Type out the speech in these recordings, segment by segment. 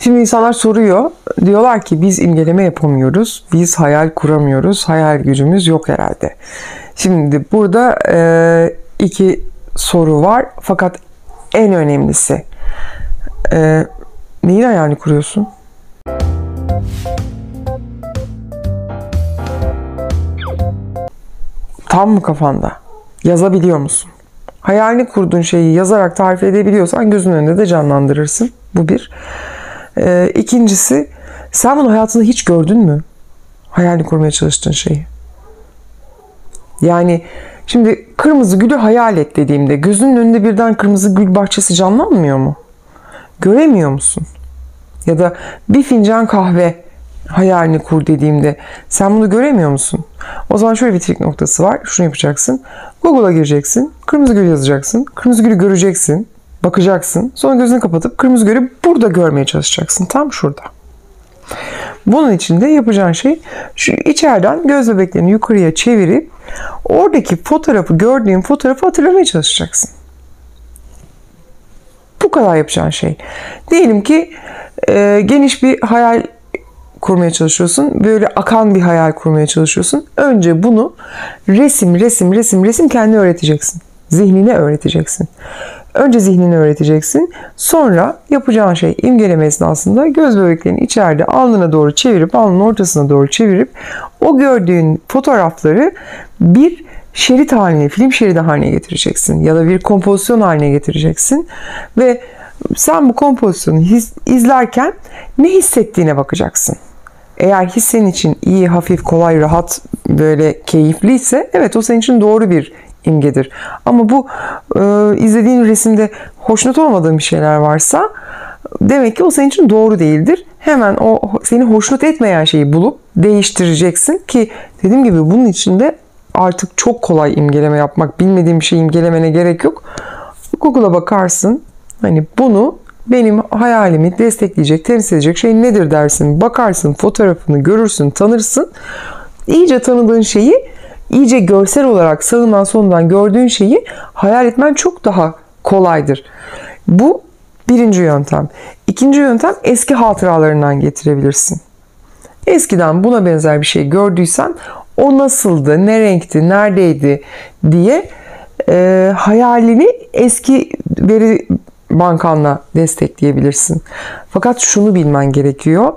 Şimdi insanlar soruyor. Diyorlar ki biz imgeleme yapamıyoruz. Biz hayal kuramıyoruz. Hayal gücümüz yok herhalde. Şimdi burada iki soru var. Fakat en önemlisi neyin hayalini kuruyorsun? Tam mı kafanda? Yazabiliyor musun? Hayalini kurduğun şeyi yazarak tarif edebiliyorsan gözünün önünde de canlandırırsın. Bu bir. İkincisi, sen bunu hayatında hiç gördün mü? Hayalini kurmaya çalıştığın şeyi. Yani şimdi kırmızı gülü hayal et dediğimde gözünün önünde birden kırmızı gül bahçesi canlanmıyor mu? Göremiyor musun? Ya da bir fincan kahve hayalini kur dediğimde sen bunu göremiyor musun? O zaman şöyle bir trik noktası var. Şunu yapacaksın. Google'a gireceksin. Kırmızı gül yazacaksın. Kırmızı gülü göreceksin. Bakacaksın. Sonra gözünü kapatıp kırmızı gülü burada görmeye çalışacaksın. Tam şurada. Bunun için de yapacağın şey şu içeriden göz bebeklerini yukarıya çevirip oradaki fotoğrafı, gördüğün fotoğrafı hatırlamaya çalışacaksın. Bu kadar yapacağın şey. Diyelim ki geniş bir hayal kurmaya çalışıyorsun. Böyle akan bir hayal kurmaya çalışıyorsun. Önce bunu resim kendine öğreteceksin. Zihnine öğreteceksin. Önce zihnini öğreteceksin. Sonra yapacağın şey imgeleme esnasında göz bebeklerini içeride alnına doğru çevirip, alnın ortasına doğru çevirip o gördüğün fotoğrafları bir şerit haline, film şeridi haline getireceksin. Ya da bir kompozisyon haline getireceksin. Ve sen bu kompozisyonu izlerken ne hissettiğine bakacaksın. Eğer his senin için iyi, hafif, kolay, rahat, böyle keyifliyse evet o senin için doğru bir imgedir. Ama bu izlediğin resimde hoşnut olmadığın bir şeyler varsa demek ki o senin için doğru değildir. Hemen o seni hoşnut etmeyen şeyi bulup değiştireceksin ki dediğim gibi bunun için de artık çok kolay imgeleme yapmak. Bilmediğin bir şey imgelemene gerek yok. Google'a bakarsın. Hani bunu benim hayalimi destekleyecek, temsil edecek şey nedir dersin. Bakarsın, fotoğrafını görürsün, tanırsın. İyice tanıdığın şeyi, iyice görsel olarak sağından solundan gördüğün şeyi hayal etmen çok daha kolaydır. Bu birinci yöntem. İkinci yöntem eski hatıralarından getirebilirsin. Eskiden buna benzer bir şey gördüysen o nasıldı, ne renkti, neredeydi diye hayalini eski veri bankanla destekleyebilirsin. Fakat şunu bilmen gerekiyor.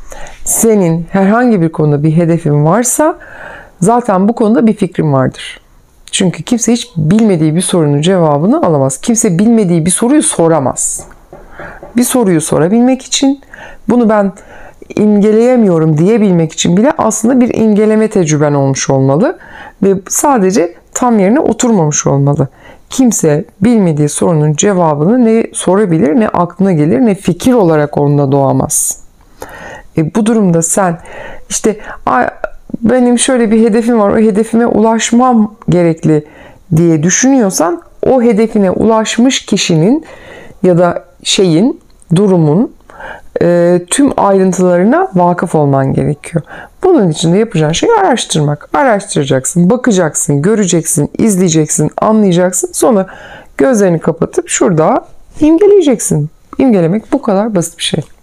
Senin herhangi bir konuda bir hedefin varsa zaten bu konuda bir fikrin vardır. Çünkü kimse hiç bilmediği bir sorunun cevabını alamaz. Kimse bilmediği bir soruyu soramaz. Bir soruyu sorabilmek için bunu ben imgeleyemiyorum diyebilmek için bile aslında bir imgeleme tecrüben olmuş olmalı ve sadece tam yerine oturmamış olmalı. Kimse bilmediği sorunun cevabını ne sorabilir, ne aklına gelir, ne fikir olarak onda doğamaz. Bu durumda sen işte benim şöyle bir hedefim var, o hedefime ulaşmam gerekli diye düşünüyorsan o hedefine ulaşmış kişinin ya da şeyin, durumun tüm ayrıntılarına vakıf olman gerekiyor. Bunun için de yapacağın şey araştırmak. Araştıracaksın, bakacaksın, göreceksin, izleyeceksin, anlayacaksın. Sonra gözlerini kapatıp şurada imgeleyeceksin. İmgelemek bu kadar basit bir şey.